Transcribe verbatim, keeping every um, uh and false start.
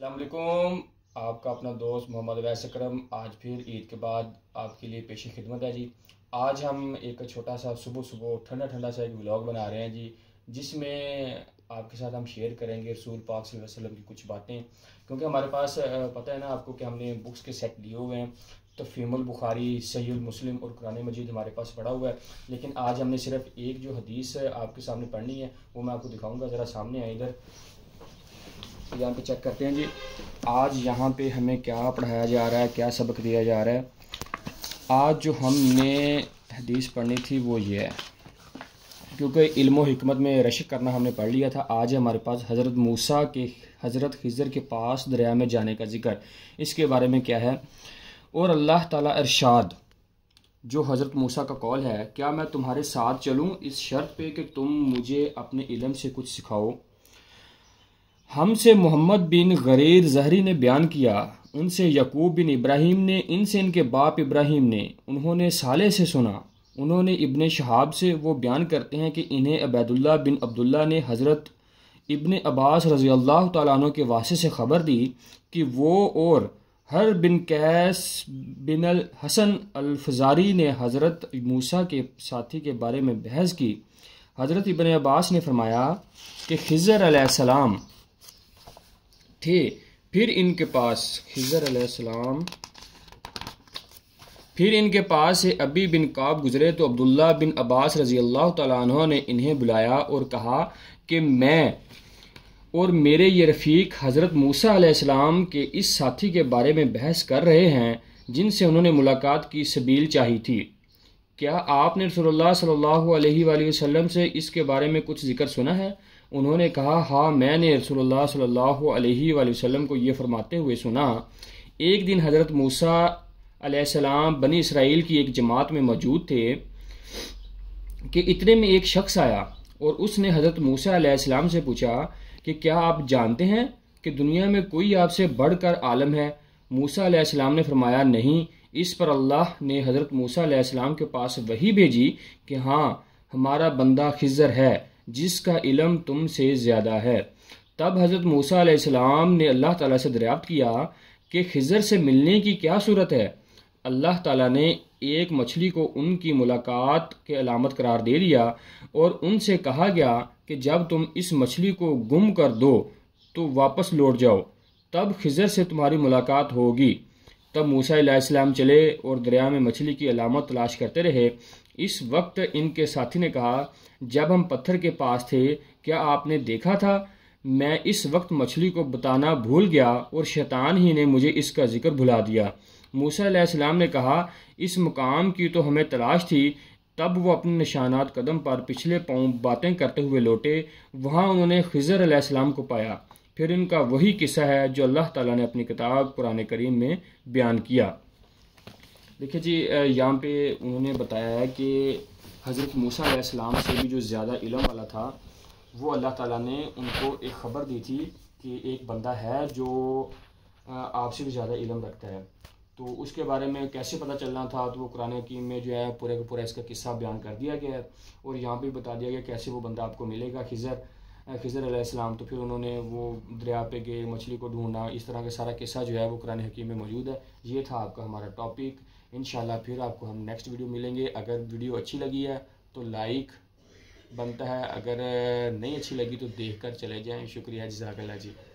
السلام علیکم، آپ کا اپنا دوست محمد اویس اکرم آج پھر عید کے بعد آپ کے لیے پیش خدمت ہے جی۔ آج ہم ایک چھوٹا سا صبح صبح ٹھنڈا ٹھنڈا سا ایک ولاگ بنا رہے ہیں جی، جس میں آپ کے ساتھ ہم شیئر کریں گے رسول پاک صلی اللہ علیہ وسلم کی کچھ باتیں، کیونکہ ہمارے پاس پتہ ہے نا آپ کو کہ ہم نے بکس کے سیٹ لیے ہوئے ہیں، تفہیم البخاری، صحیح المسلم اور قرآن مجید ہمارے پاس پڑا ہوا ہے، لیکن آج ہم نے صرف ایک جو حدیث آپ کے سامنے پڑھنی ہے وہ میں آپ کو دکھاؤں گا۔ ذرا سامنے آئے ادھر، یہاں پہ چیک کرتے ہیں جی آج یہاں پہ ہمیں کیا پڑھایا جا رہا ہے، کیا سبق دیا جا رہا ہے۔ آج جو ہم نے حدیث پڑھنی تھی وہ یہ ہے، کیونکہ علم و حکمت میں رشک کرنا ہم نے پڑھ لیا تھا۔ آج ہمارے پاس حضرت موسیٰ کے حضرت خضر کے پاس دریا میں جانے کا ذکر، اس کے بارے میں کیا ہے۔ اور اللہ تعالیٰ ارشاد، جو حضرت موسیٰ کا قول ہے، کیا میں تمہارے ساتھ چلوں اس شرط پہ کہ تم مجھے اپنے علم سے کچھ سکھاؤ۔ ہم سے محمد بن غریر زہری نے بیان کیا، ان سے یعقوب بن ابراہیم نے، ان سے ان کے باپ ابراہیم نے، انہوں نے صالح سے سنا، انہوں نے ابن شہاب سے، وہ بیان کرتے ہیں کہ انہیں عبید اللہ بن عبداللہ نے حضرت ابن عباس رضی اللہ تعالیٰ عنہ کے واسطے سے خبر دی کہ وہ اور ہر بن قیس بن الحسن الفزاری نے حضرت موسیٰ کے ساتھی کے بارے میں بحث کی۔ حضرت ابن عباس نے فرمایا کہ خضر علیہ السلام تھے، پھر ان کے پاس خضر علیہ السلام پھر ان کے پاس سے ابی بن کعب گزرے تو عبداللہ بن عباس رضی اللہ تعالیٰ عنہ نے انہیں بلایا اور کہا کہ میں اور میرے یہ رفیق حضرت موسیٰ علیہ السلام کے اس ساتھی کے بارے میں بحث کر رہے ہیں جن سے انہوں نے ملاقات کی سبیل چاہی تھی، کیا آپ نے رسول اللہ صلی اللہ علیہ وآلہ وسلم سے اس کے بارے میں کچھ ذکر سنا ہے؟ انہوں نے کہا ہاں، میں نے رسول اللہ صلی اللہ علیہ وآلہ وسلم کو یہ فرماتے ہوئے سنا۔ ایک دن حضرت موسیٰ علیہ السلام بنی اسرائیل کی ایک جماعت میں موجود تھے کہ اتنے میں ایک شخص آیا اور اس نے حضرت موسیٰ علیہ السلام سے پوچھا کہ کیا آپ جانتے ہیں کہ دنیا میں کوئی آپ سے بڑھ کر عالم ہے؟ موسیٰ علیہ السلام نے فرمایا نہیں۔ اس پر اللہ نے حضرت موسیٰ علیہ السلام کے پاس وحی بھیجی کہ ہاں، ہمارا بندہ خضر ہے جس کا علم تم سے زیادہ ہے۔ تب حضرت موسیٰ علیہ السلام نے اللہ تعالیٰ سے دریافت کیا کہ خضر سے ملنے کی کیا صورت ہے؟ اللہ تعالیٰ نے ایک مچھلی کو ان کی ملاقات کے علامت قرار دے دیا اور ان سے کہا گیا کہ جب تم اس مچھلی کو گم کر دو تو واپس لوٹ جاؤ، تب خضر سے تمہاری ملاقات ہوگی۔ تب موسیٰ علیہ السلام چلے اور دریا میں مچھلی کی علامت تلاش کرتے رہے۔ اس وقت ان کے ساتھی نے کہا جب ہم پتھر کے پاس تھے کیا آپ نے دیکھا تھا؟ میں اس وقت مچھلی کو بتانا بھول گیا اور شیطان ہی نے مجھے اس کا ذکر بھلا دیا۔ موسیٰ علیہ السلام نے کہا اس مقام کی تو ہمیں تلاش تھی۔ تب وہ اپنے نشانات قدم پر پچھلے پاؤں باتیں کرتے ہوئے لوٹے، وہاں انہوں نے خضر علیہ السلام کو پایا۔ پھر ان کا وہی قصہ ہے جو اللہ تعالیٰ نے اپنی کتاب قرآن کریم میں بیان کیا۔ دیکھیں جی، یہاں پہ انہوں نے بتایا ہے کہ حضرت موسیٰ علیہ السلام سے بھی جو زیادہ علم والا تھا وہ اللہ تعالیٰ نے ان کو ایک خبر دی تھی کہ ایک بندہ ہے جو آپ سے بھی زیادہ علم رکھتا ہے۔ تو اس کے بارے میں کیسے پتہ چلنا تھا، تو وہ قرآن حکیم میں جو ہے پورے کا پورا اس کا قصہ بیان کر دیا گیا ہے، اور یہاں پہ بتا دیا گیا کیسے وہ بندہ آپ کو ملے گا، خضر خضر علیہ السلام۔ تو پھر انہوں نے وہ دریا پہ گئے، مچھلی کو ڈھونڈا، اس طرح کا سارا قصہ جو ہے وہ قرآن حکیم میں موجود ہے۔ یہ تھا آپ کا ہمارا ٹاپک۔ انشاءاللہ پھر آپ کو ہم نیکسٹ ویڈیو ملیں گے۔ اگر ویڈیو اچھی لگی ہے تو لائک بنتا ہے، اگر نہیں اچھی لگی تو دیکھ کر چلے جائیں۔ شکریہ، جزاک اللہ جی۔